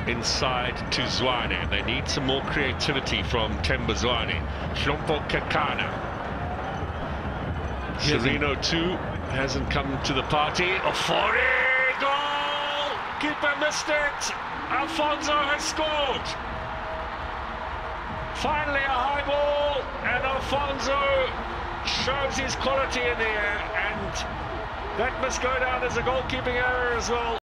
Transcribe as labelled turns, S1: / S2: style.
S1: inside to Zwane. They need some more creativity from Themba Zwane. Hlompo Kekana. Sereno too hasn't come to the party. Ofori, goal! Keeper missed it. Affonso has scored. Finally a high ball, and Affonso shows his quality in the air, and that must go down as a goalkeeping error as well.